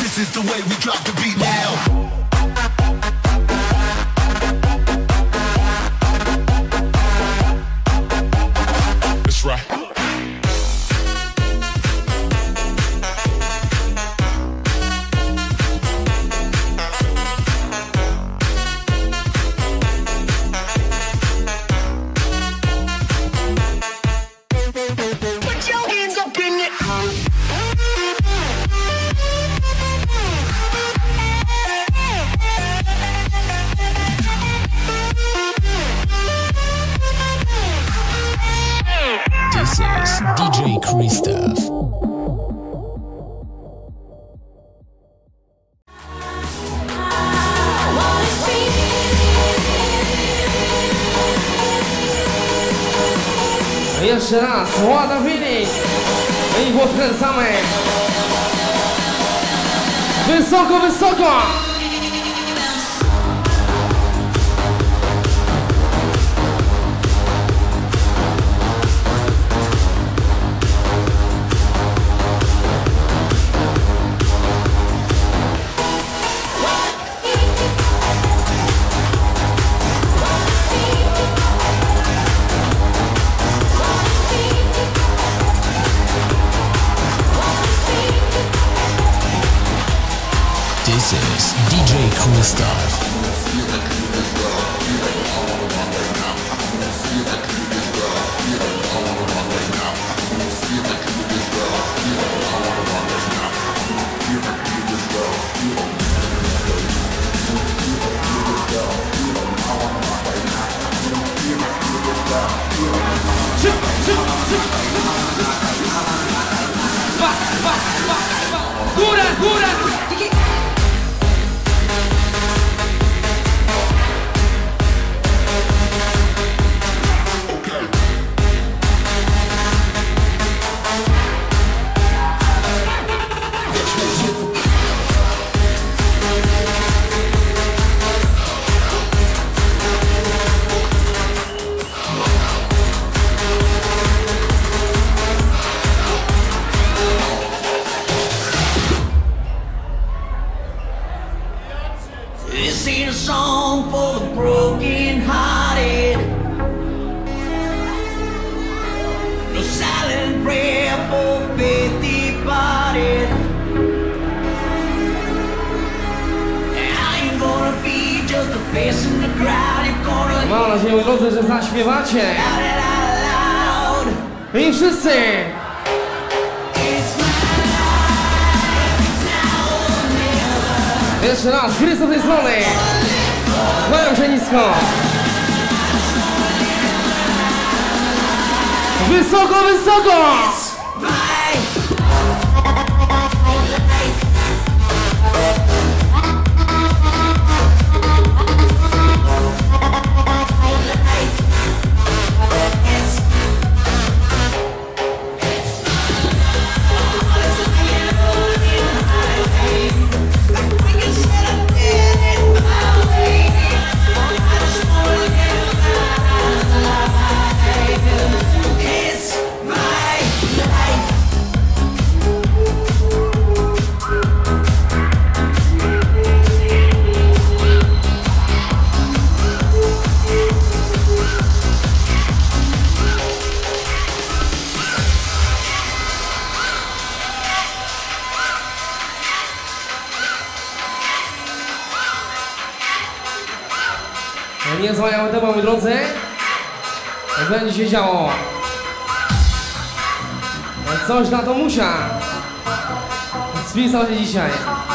This is the way we drop the beat now. That's right. This is DJ Christoph. Jeszcze raz, What a Feeling i podkręcamy wysoko, wysoko. This is DJ Christoph. Góra, góra! This ain't a song for the broken-hearted. No silent prayer for faith departed. I ain't gonna be just a face in the crowd. You're gonna Mam nadzieję, moi drodzy, że zaśpiewacie shout it out loud. i wszyscy. It's my life, it's now or never. Jeszcze raz, Krzysztof z tej strony. Kłaniam się nisko. Wysoko, wysoko. Nie złamiamy tempo, moi drodzy. Jak będzie się działo. Coś na to musia. Spisał się dzisiaj.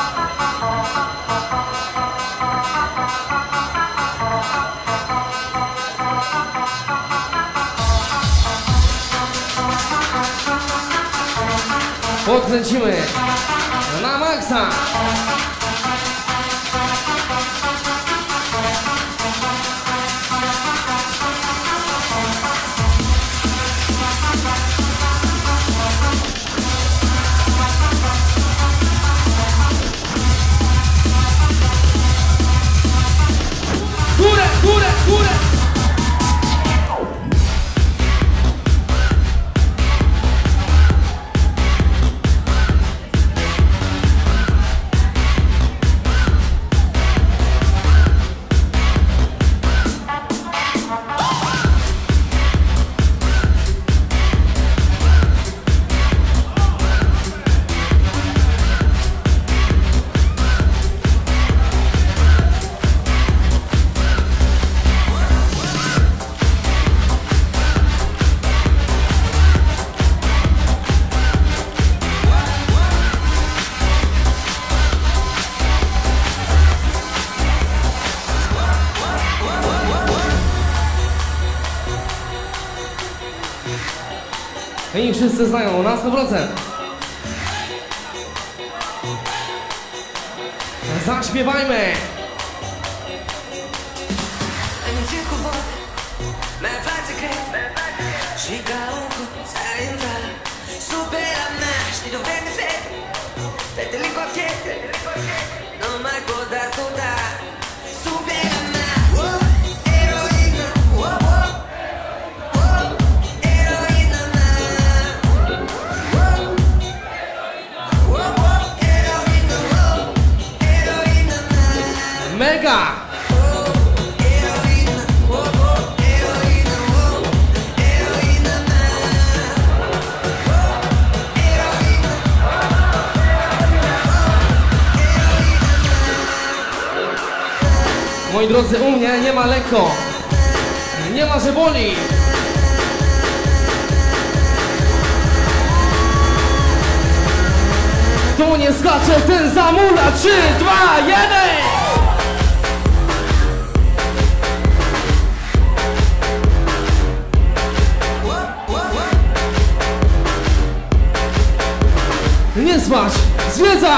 Podkręcimy na maksa. Górę, górę, górę! I wszyscy znają na 100%. Zaśpiewajmy! Mega! Moi drodzy, u mnie nie ma lekko. Nie ma, że boli. Tu nie skacze, ten zamula. 3, 2, 1! Nie spać! Zwiedza!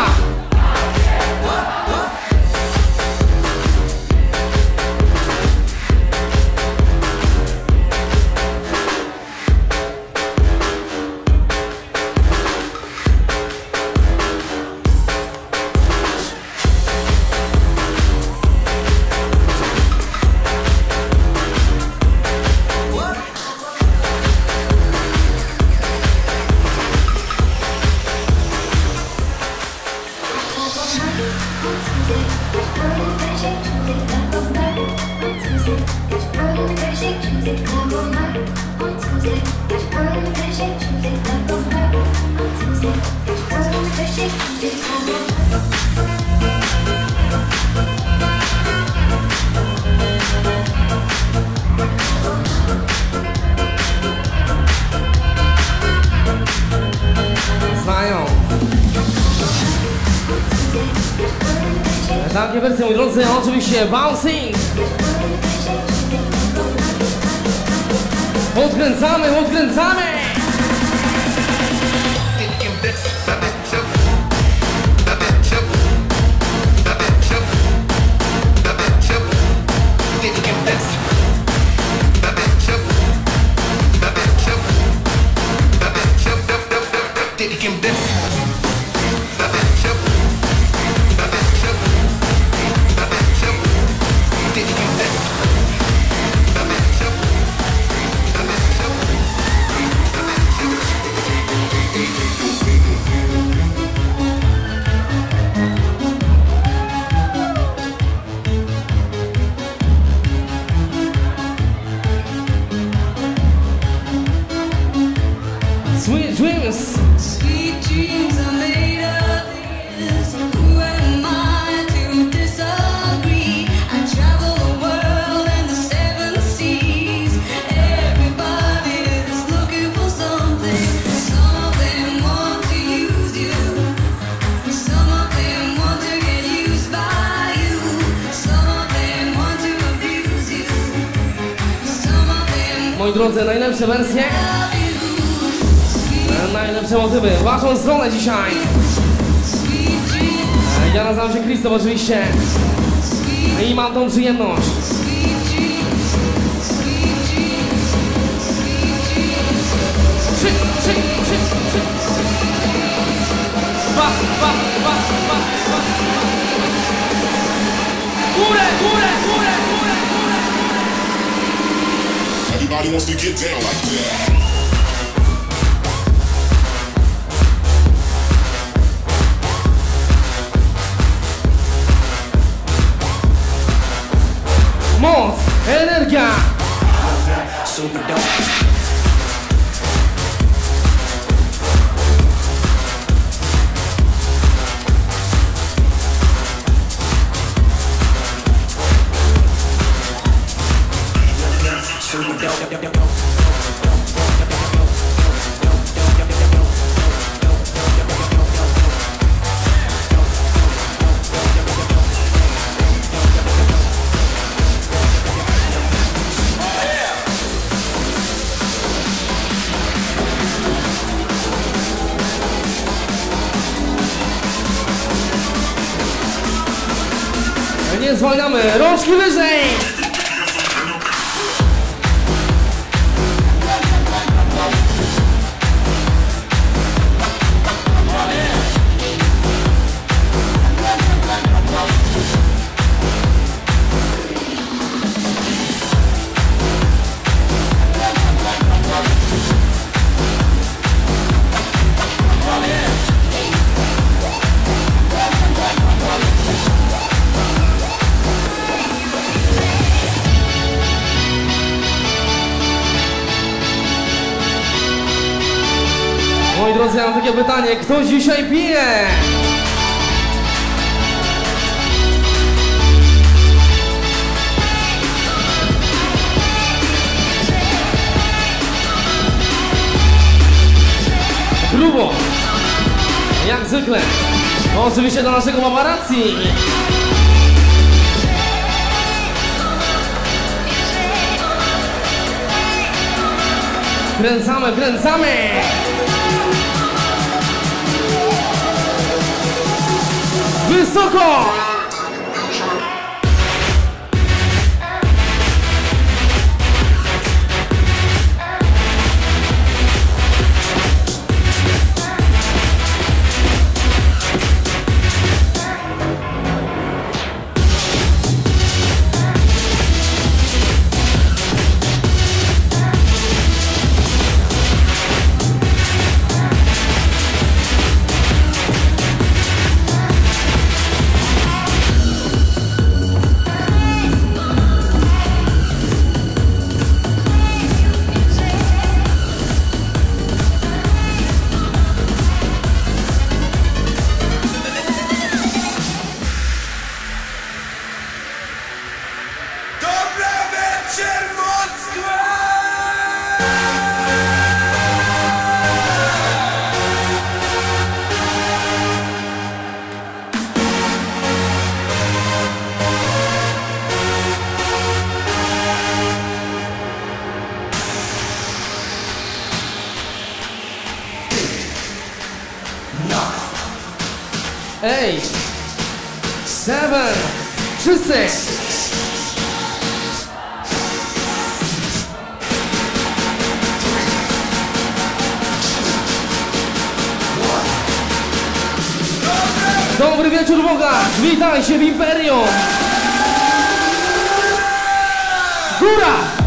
Znają. Takie wersje, moi drodzy, oczywiście bouncing. Odkręcamy, odkręcamy. Sweet dreams. Sweet dreams are made of this. Who am I to disagree? I travel the world and the 7 seas. Everybody is looking for something. Some of them want to use you. Some of them want to get used by you. Some of them want to abuse you. Some of them Moi drodzy, najlepsze wersje, love you. najlepsze motywy w waszą stronę dzisiaj. Sweet dreams, Ja nazywam się Krzysztof oczywiście i mam tą przyjemność. sweet dreams, sweet dreams, sweet dreams. Trzy, trzy, trzy, trzy. Dwa, dwa, dwa, dwa, dwa. Górę, górę, górę, górę, górę. Everybody wants to get down like that. Moc, energia. Super dope. Super dope. Nie zwalniamy, rączki wyżej! Moi drodzy, ja mam takie pytanie, kto dzisiaj pije? Grubo! Jak zwykle! No, oczywiście do naszego paparazzi! Kręcamy, kręcamy! Wysoko! Eight, 7, wszyscy! Dobry wieczór, Boga! Witajcie w Imperium! Góra!